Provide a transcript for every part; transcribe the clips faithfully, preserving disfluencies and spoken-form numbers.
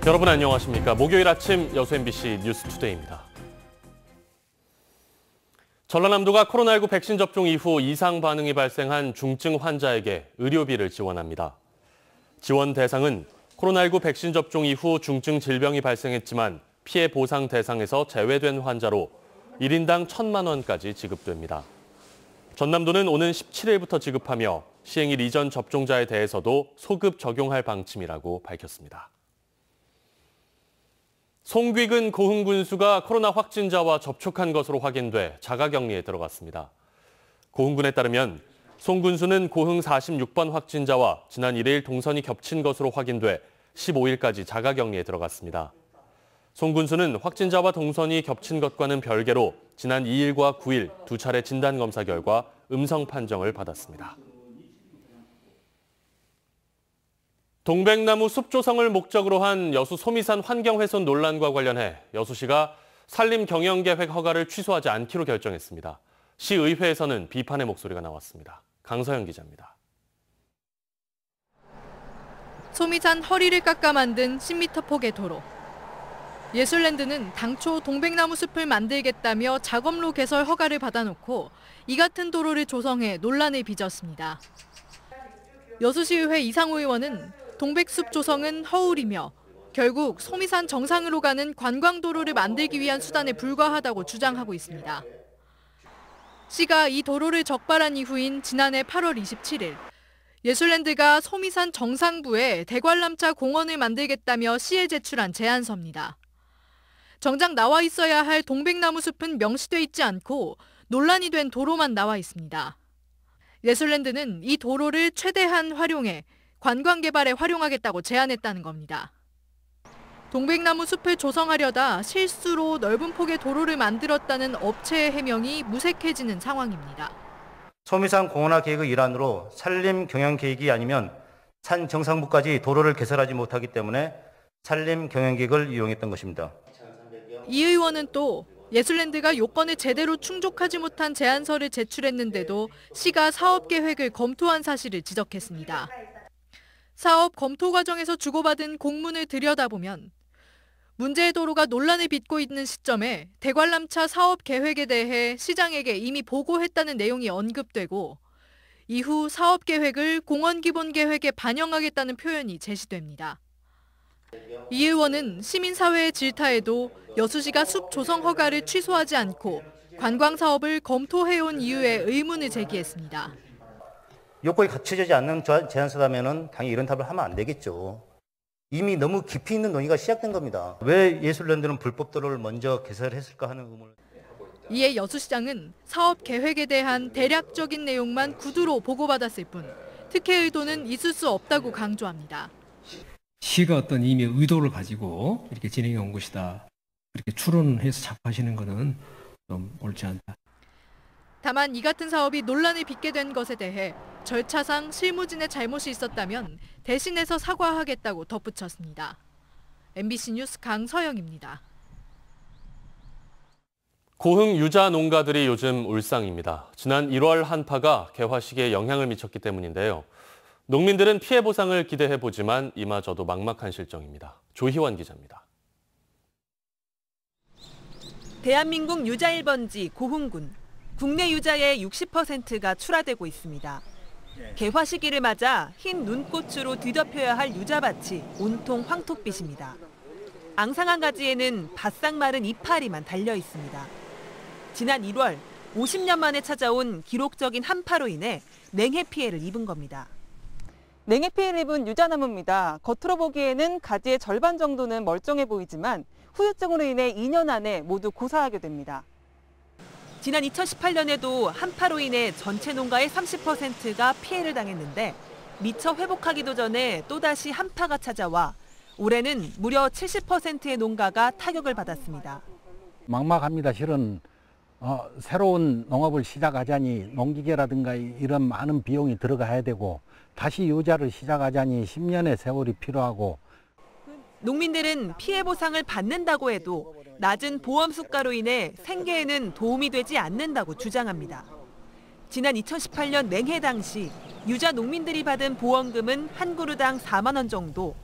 여러분 안녕하십니까. 목요일 아침 여수 엠비씨 뉴스투데이입니다. 전라남도가 코로나십구 백신 접종 이후 이상 반응이 발생한 중증 환자에게 의료비를 지원합니다. 지원 대상은 코로나십구 백신 접종 이후 중증 질병이 발생했지만 피해 보상 대상에서 제외된 환자로 일 인당 천만 원까지 지급됩니다. 전남도는 오는 십칠일부터 지급하며 시행일 이전 접종자에 대해서도 소급 적용할 방침이라고 밝혔습니다. 송귀근 고흥 군수가 코로나 확진자와 접촉한 것으로 확인돼 자가격리에 들어갔습니다. 고흥군에 따르면 송 군수는 고흥 사십육 번 확진자와 지난 일 일 동선이 겹친 것으로 확인돼 십오일까지 자가격리에 들어갔습니다. 송 군수는 확진자와 동선이 겹친 것과는 별개로 지난 이 일과 구 일 두 차례 진단검사 결과 음성 판정을 받았습니다. 동백나무 숲 조성을 목적으로 한 여수 소미산 환경훼손 논란과 관련해 여수시가 산림 경영계획 허가를 취소하지 않기로 결정했습니다. 시의회에서는 비판의 목소리가 나왔습니다. 강서영 기자입니다. 소미산 허리를 깎아 만든 십 미터 폭의 도로. 예술랜드는 당초 동백나무 숲을 만들겠다며 작업로 개설 허가를 받아놓고 이 같은 도로를 조성해 논란을 빚었습니다. 여수시의회 이상호 의원은 동백숲 조성은 허울이며 결국 소미산 정상으로 가는 관광도로를 만들기 위한 수단에 불과하다고 주장하고 있습니다. 시가 이 도로를 적발한 이후인 지난해 팔월 이십칠일 예술랜드가 소미산 정상부에 대관람차 공원을 만들겠다며 시에 제출한 제안서입니다. 정작 나와 있어야 할 동백나무 숲은 명시돼 있지 않고 논란이 된 도로만 나와 있습니다. 예술랜드는 이 도로를 최대한 활용해 관광 개발에 활용하겠다고 제안했다는 겁니다. 동백나무 숲을 조성하려다 실수로 넓은 폭의 도로를 만들었다는 업체의 해명이 무색해지는 상황입니다. 소미산 공원화 계획의 일환으로 산림 경영 계획이 아니면 산 정상부까지 도로를 개설하지 못하기 때문에 산림 경영 계획을 이용했던 것입니다. 이 의원은 또 예술랜드가 요건을 제대로 충족하지 못한 제안서를 제출했는데도 시가 사업 계획을 검토한 사실을 지적했습니다. 사업 검토 과정에서 주고받은 공문을 들여다보면 문제의 도로가 논란을 빚고 있는 시점에 대관람차 사업 계획에 대해 시장에게 이미 보고했다는 내용이 언급되고 이후 사업 계획을 공원 기본 계획에 반영하겠다는 표현이 제시됩니다. 이 의원은 시민사회의 질타에도 여수시가 숲 조성 허가를 취소하지 않고 관광 사업을 검토해온 이유에 의문을 제기했습니다. 요건이 갖춰지지 않는 제안서라면 당연히 이런 답을 하면 안 되겠죠. 이미 너무 깊이 있는 논의가 시작된 겁니다. 왜 예술랜드는 불법 도로를 먼저 개설했을까 하는 의문을. 이에 여수시장은 사업 계획에 대한 대략적인 내용만 구두로 보고받았을 뿐 특혜 의도는 있을 수 없다고 강조합니다. 시가 어떤 이미 의도를 가지고 이렇게 진행해 온 것이다. 이렇게 추론해서 자꾸 하시는 것은 좀 옳지 않다. 다만 이 같은 사업이 논란을 빚게 된 것에 대해 절차상 실무진의 잘못이 있었다면 대신해서 사과하겠다고 덧붙였습니다. 엠비씨 뉴스 강서영입니다. 고흥 유자 농가들이 요즘 울상입니다. 지난 일월 한파가 개화식에 영향을 미쳤기 때문인데요. 농민들은 피해 보상을 기대해보지만 이마저도 막막한 실정입니다. 조희원 기자입니다. 대한민국 유자 일 번지 고흥군. 국내 유자의 육십 퍼센트가 출하되고 있습니다. 개화 시기를 맞아 흰 눈꽃으로 뒤덮여야 할 유자밭이 온통 황토빛입니다. 앙상한 가지에는 바싹 마른 이파리만 달려 있습니다. 지난 일월 오십 년 만에 찾아온 기록적인 한파로 인해 냉해 피해를 입은 겁니다. 냉해 피해를 입은 유자나무입니다. 겉으로 보기에는 가지의 절반 정도는 멀쩡해 보이지만 후유증으로 인해 이 년 안에 모두 고사하게 됩니다. 지난 이천십팔 년에도 한파로 인해 전체 농가의 삼십 퍼센트가 피해를 당했는데 미처 회복하기도 전에 또다시 한파가 찾아와 올해는 무려 칠십 퍼센트의 농가가 타격을 받았습니다. 막막합니다. 실은 어, 새로운 농업을 시작하자니 농기계라든가 이런 많은 비용이 들어가야 되고 다시 유자를 시작하자니 십 년의 세월이 필요하고. 농민들은 피해 보상을 받는다고 해도 낮은 보험 수가로 인해 생계에는 도움이 되지 않는다고 주장합니다. 지난 이천십팔 년 냉해 당시 유자 농민들이 받은 보험금은 한 그루당 사만 원 정도,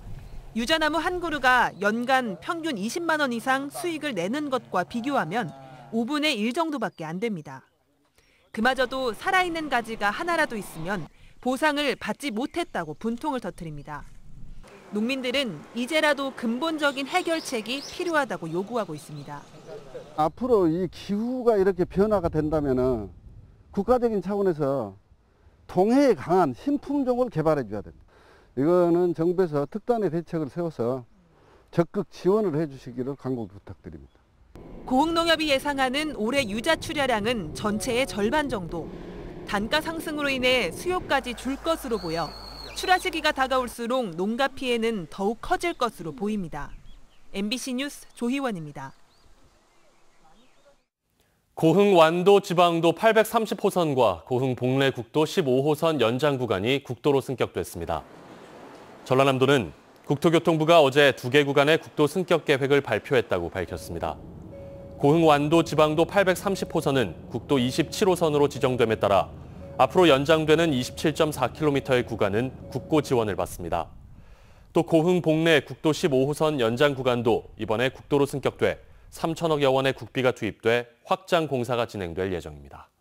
유자나무 한 그루가 연간 평균 이십만 원 이상 수익을 내는 것과 비교하면 오분의 일 정도밖에 안 됩니다. 그마저도 살아있는 가지가 하나라도 있으면 보상을 받지 못했다고 분통을 터뜨립니다. 농민들은 이제라도 근본적인 해결책이 필요하다고 요구하고 있습니다. 앞으로 이 기후가 이렇게 변화가 된다면 국가적인 차원에서 동해에 강한 신품종을 개발해 줘야 됩니다. 이거는 정부에서 특단의 대책을 세워서 적극 지원을 해 주시기를 간곡히 부탁드립니다. 고흥농협이 예상하는 올해 유자 출하량은 전체의 절반 정도. 단가 상승으로 인해 수요까지 줄 것으로 보여 출하 시기가 다가올수록 농가 피해는 더욱 커질 것으로 보입니다. 엠비씨 뉴스 조희원입니다. 고흥 완도 지방도 팔백삼십 호선과 고흥 복례 국도 십오 호선 연장 구간이 국도로 승격됐습니다. 전라남도는 국토교통부가 어제 두 개 구간의 국도 승격 계획을 발표했다고 밝혔습니다. 고흥 완도 지방도 팔백삼십 호선은 국도 이십칠 호선으로 지정됨에 따라 앞으로 연장되는 이십칠 점 사 킬로미터의 구간은 국고 지원을 받습니다. 또 고흥 복례 국도 십오 호선 연장 구간도 이번에 국도로 승격돼 삼천억여 원의 국비가 투입돼 확장 공사가 진행될 예정입니다.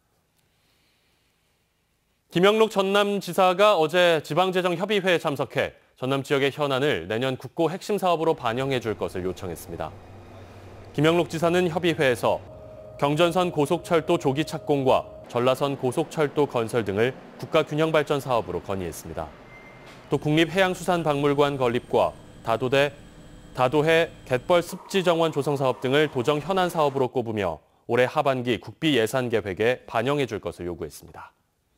김영록 전남지사가 어제 지방재정협의회에 참석해 전남 지역의 현안을 내년 국고 핵심 사업으로 반영해 줄 것을 요청했습니다. 김영록 지사는 협의회에서 경전선 고속철도 조기 착공과 전라선 고속철도 건설 등을 국가균형발전 사업으로 건의했습니다. 또 국립해양수산박물관 건립과 다도대, 다도해 갯벌 습지정원 조성 사업 등을 도정 현안 사업으로 꼽으며 올해 하반기 국비 예산 계획에 반영해 줄 것을 요구했습니다.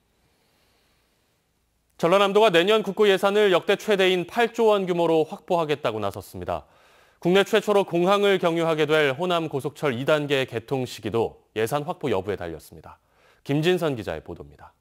전라남도가 내년 국고 예산을 역대 최대인 팔조 원 규모로 확보하겠다고 나섰습니다. 국내 최초로 공항을 경유하게 될 호남 고속철 이 단계 개통 시기도 예산 확보 여부에 달렸습니다. 김진선 기자의 보도입니다.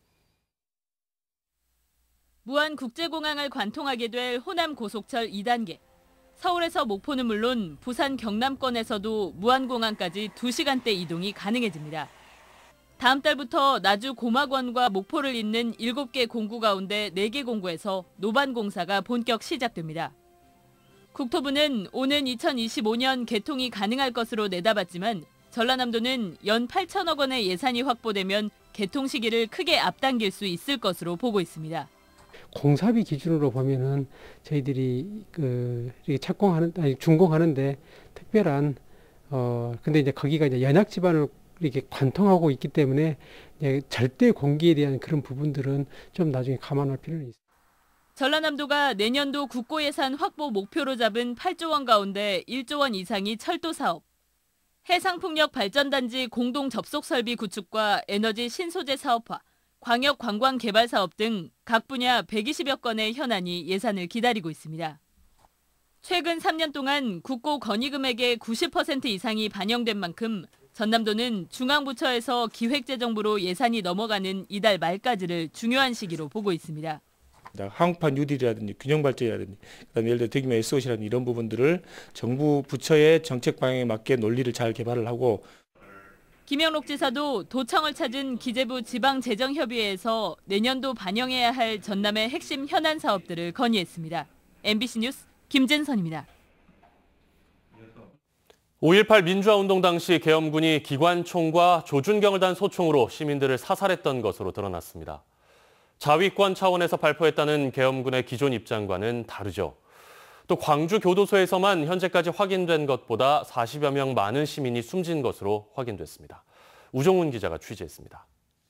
무안국제공항을 관통하게 될 호남 고속철 이 단계. 서울에서 목포는 물론 부산 경남권에서도 무안공항까지 두 시간대 이동이 가능해집니다. 다음 달부터 나주 고막원과 목포를 잇는 일곱 개 공구 가운데 네 개 공구에서 노반 공사가 본격 시작됩니다. 국토부는 오는 이천이십오 년 개통이 가능할 것으로 내다봤지만 전라남도는 연 팔천억 원의 예산이 확보되면 개통 시기를 크게 앞당길 수 있을 것으로 보고 있습니다. 공사비 기준으로 보면은 저희들이 그 착공하는 아니 준공하는데 특별한 어 근데 이제 거기가 이제 연약 지반을 이렇게 관통하고 있기 때문에 이제 절대 공기에 대한 그런 부분들은 좀 나중에 감안할 필요는 있습니다. 전라남도가 내년도 국고 예산 확보 목표로 잡은 팔조 원 가운데 일조 원 이상이 철도 사업, 해상풍력 발전단지 공동 접속 설비 구축과 에너지 신소재 사업화, 광역 관광 개발 사업 등 각 분야 백이십여 건의 현안이 예산을 기다리고 있습니다. 최근 삼 년 동안 국고 건의 금액의 구십 퍼센트 이상이 반영된 만큼 전남도는 중앙부처에서 기획재정부로 예산이 넘어가는 이달 말까지를 중요한 시기로 보고 있습니다. 항공판 뉴딜이라든지 균형발전이라든지 그다음에 예를 들어 대규모 에스오씨라든지 이런 부분들을 정부 부처의 정책 방향에 맞게 논리를 잘 개발을 하고 김영록 지사도 도청을 찾은 기재부 지방재정협의회에서 내년도 반영해야 할 전남의 핵심 현안 사업들을 건의했습니다. 엠비씨 뉴스 김진선입니다. 오일팔 민주화운동 당시 계엄군이 기관총과 조준경을 단 소총으로 시민들을 사살했던 것으로 드러났습니다. 자위권 차원에서 발표했다는 계엄군의 기존 입장과는 다르죠. 또 광주 교도소에서만 현재까지 확인된 것보다 사십여 명 많은 시민이 숨진 것으로 확인됐습니다. 우종훈 기자가 취재했습니다.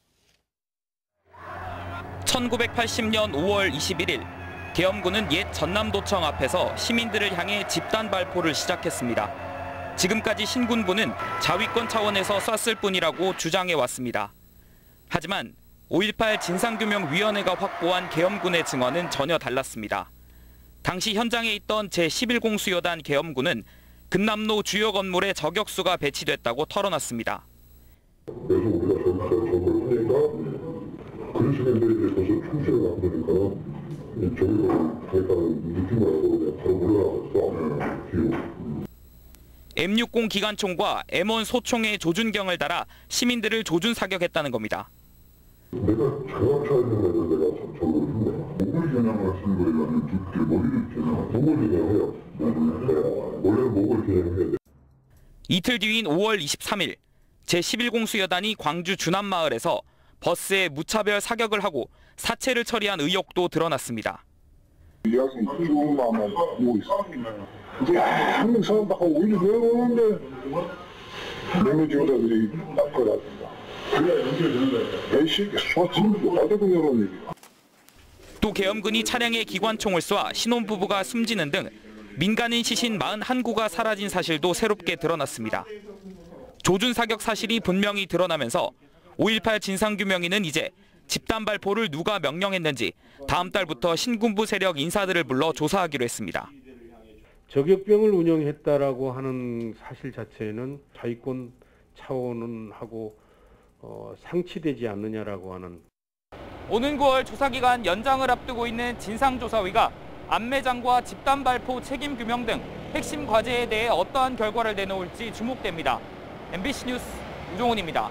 천구백팔십 년 오월 이십일일 계엄군은 옛 전남도청 앞에서 시민들을 향해 집단 발포를 시작했습니다. 지금까지 신군부는 자위권 차원에서 쐈을 뿐이라고 주장해왔습니다. 하지만 오일팔 진상규명위원회가 확보한 계엄군의 증언은 전혀 달랐습니다. 당시 현장에 있던 제십일 공수여단 계엄군은 금남로 주요 건물에 저격수가 배치됐다고 털어놨습니다. 그래서 우리가 저기서 저걸 하니까 그 시민들이 계속 총질을 한 거니까 저기로 가겠다는 느낌을 하고 바로 올라갔어. 뒤로. 엠 육십 기관총과 엠 원 소총의 조준경을 달아 시민들을 조준 사격했다는 겁니다. 내가 장갑차 있는 애들 내가 저걸 했네. 목을 겨냥을 쓴 거예요? 아니면 두께 머리를 겨냥을 쓴 목을 개념해요. 원래는 목을 개념해야 돼. 이틀 뒤인 오월 이십삼일 제십일 공수여단이 광주 주남마을에서 버스에 무차별 사격을 하고 사체를 처리한 의혹도 드러났습니다. 이 학생이 죽은 마음만 보고 있어. 이제 한 명 사람 딱 하고 오히려 내려오는데 몇몇 지도자들이 낚아놨습니다. 그래야 연결되는 거야. 에이 새끼 쏴 지금 나대고 내려오는 얘기야. 또 계엄군이 차량에 기관총을 쏴 신혼부부가 숨지는 등 민간인 시신 사십일 구가 사라진 사실도 새롭게 드러났습니다. 조준 사격 사실이 분명히 드러나면서 오일팔 진상규명위는 이제 집단 발포를 누가 명령했는지 다음 달부터 신군부 세력 인사들을 불러 조사하기로 했습니다. 저격병을 운영했다라고 하는 사실 자체는 자위권 차원은 하고 어, 상치되지 않느냐라고 하는. 오는 구월 조사기간 연장을 앞두고 있는 진상조사위가 안매장과 집단 발포 책임 규명 등 핵심 과제에 대해 어떠한 결과를 내놓을지 주목됩니다. 엠비씨 뉴스 우종훈입니다.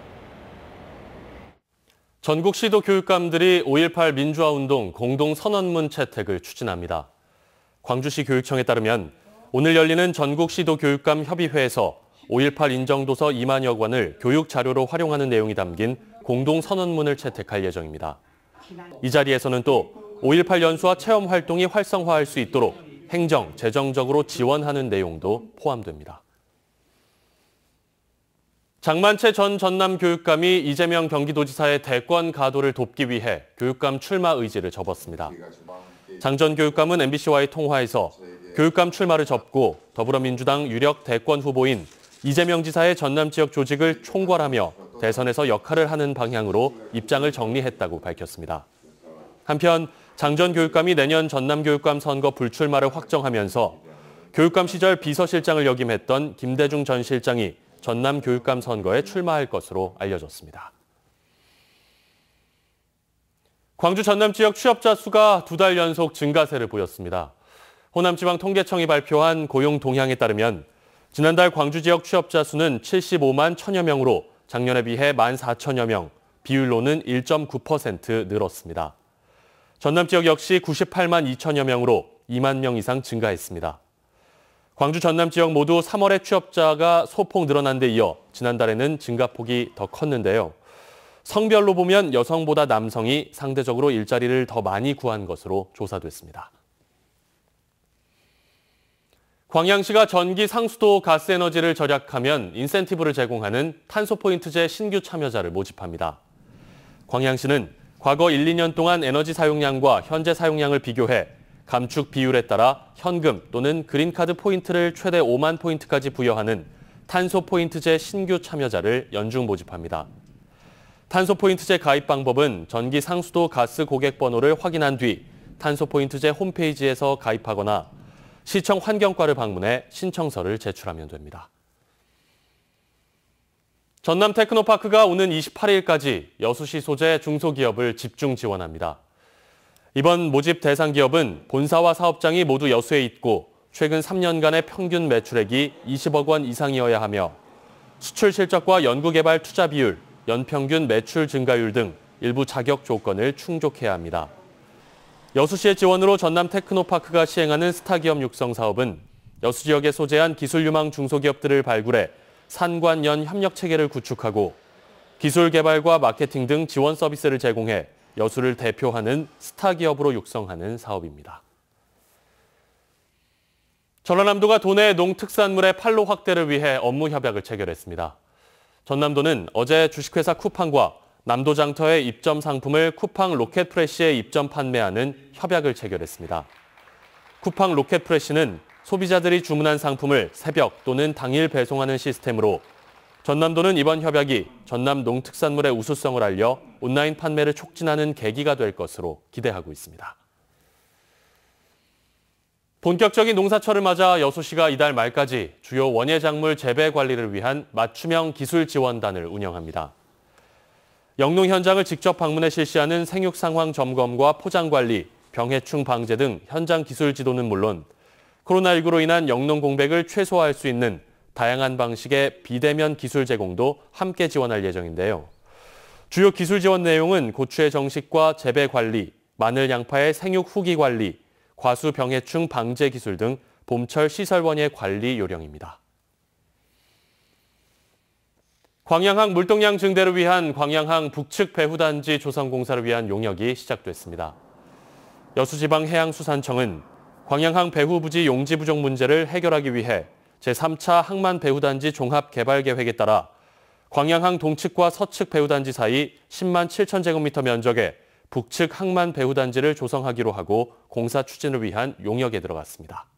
전국 시도 교육감들이 오일팔 민주화운동 공동선언문 채택을 추진합니다. 광주시 교육청에 따르면 오늘 열리는 전국 시도 교육감 협의회에서 오일팔 인정도서 이만여 관을 교육 자료로 활용하는 내용이 담긴 공동선언문을 채택할 예정입니다. 이 자리에서는 또 오일팔 연수와 체험 활동이 활성화할 수 있도록 행정, 재정적으로 지원하는 내용도 포함됩니다. 장만채 전 전남교육감이 이재명 경기도지사의 대권 가도를 돕기 위해 교육감 출마 의지를 접었습니다. 장 전 교육감은 엠비씨와의 통화에서 교육감 출마를 접고 더불어민주당 유력 대권 후보인 이재명 지사의 전남 지역 조직을 총괄하며 대선에서 역할을 하는 방향으로 입장을 정리했다고 밝혔습니다. 한편 장 전 교육감이 내년 전남교육감 선거 불출마를 확정하면서 교육감 시절 비서실장을 역임했던 김대중 전 실장이 전남교육감 선거에 출마할 것으로 알려졌습니다. 광주 전남 지역 취업자 수가 두 달 연속 증가세를 보였습니다. 호남지방통계청이 발표한 고용 동향에 따르면 지난달 광주 지역 취업자 수는 칠십오만 천여 명으로 작년에 비해 만 사천여 명, 비율로는 일 점 구 퍼센트 늘었습니다. 전남 지역 역시 구십팔만 이천여 명으로 이만 명 이상 증가했습니다. 광주 전남 지역 모두 삼월에 취업자가 소폭 늘어난 데 이어 지난달에는 증가폭이 더 컸는데요. 성별로 보면 여성보다 남성이 상대적으로 일자리를 더 많이 구한 것으로 조사됐습니다. 광양시가 전기 상수도 가스에너지를 절약하면 인센티브를 제공하는 탄소포인트제 신규 참여자를 모집합니다. 광양시는 과거 일, 이 년 동안 에너지 사용량과 현재 사용량을 비교해 감축 비율에 따라 현금 또는 그린카드 포인트를 최대 오만 포인트까지 부여하는 탄소포인트제 신규 참여자를 연중 모집합니다. 탄소포인트제 가입 방법은 전기 상수도 가스 고객 번호를 확인한 뒤 탄소포인트제 홈페이지에서 가입하거나 시청 환경과를 방문해 신청서를 제출하면 됩니다. 전남 테크노파크가 오는 이십팔 일까지 여수시 소재 중소기업을 집중 지원합니다. 이번 모집 대상 기업은 본사와 사업장이 모두 여수에 있고 최근 삼 년간의 평균 매출액이 이십억 원 이상이어야 하며 수출 실적과 연구개발 투자 비율, 연평균 매출 증가율 등 일부 자격 조건을 충족해야 합니다. 여수시의 지원으로 전남 테크노파크가 시행하는 스타기업 육성 사업은 여수 지역에 소재한 기술 유망 중소기업들을 발굴해 산관연 협력 체계를 구축하고 기술 개발과 마케팅 등 지원 서비스를 제공해 여수를 대표하는 스타 기업으로 육성하는 사업입니다. 전라남도가 도내 농특산물의 판로 확대를 위해 업무 협약을 체결했습니다. 전남도는 어제 주식회사 쿠팡과 남도장터의 입점 상품을 쿠팡 로켓프레시에 입점 판매하는 협약을 체결했습니다. 쿠팡 로켓프레시는 소비자들이 주문한 상품을 새벽 또는 당일 배송하는 시스템으로 전남도는 이번 협약이 전남 농특산물의 우수성을 알려 온라인 판매를 촉진하는 계기가 될 것으로 기대하고 있습니다. 본격적인 농사철을 맞아 여수시가 이달 말까지 주요 원예작물 재배 관리를 위한 맞춤형 기술 지원단을 운영합니다. 영농 현장을 직접 방문해 실시하는 생육 상황 점검과 포장 관리, 병해충 방제 등 현장 기술 지도는 물론 코로나십구로 인한 영농 공백을 최소화할 수 있는 다양한 방식의 비대면 기술 제공도 함께 지원할 예정인데요. 주요 기술 지원 내용은 고추의 정식과 재배 관리, 마늘 양파의 생육 후기 관리, 과수병해충 방제 기술 등 봄철 시설원예 관리 요령입니다. 광양항 물동량 증대를 위한 광양항 북측 배후단지 조성 공사를 위한 용역이 시작됐습니다. 여수지방해양수산청은 광양항 배후 부지 용지 부족 문제를 해결하기 위해 제삼 차 항만 배후단지 종합개발계획에 따라 광양항 동측과 서측 배후단지 사이 십만 칠천 제곱미터 면적의 북측 항만 배후단지를 조성하기로 하고 공사 추진을 위한 용역에 들어갔습니다.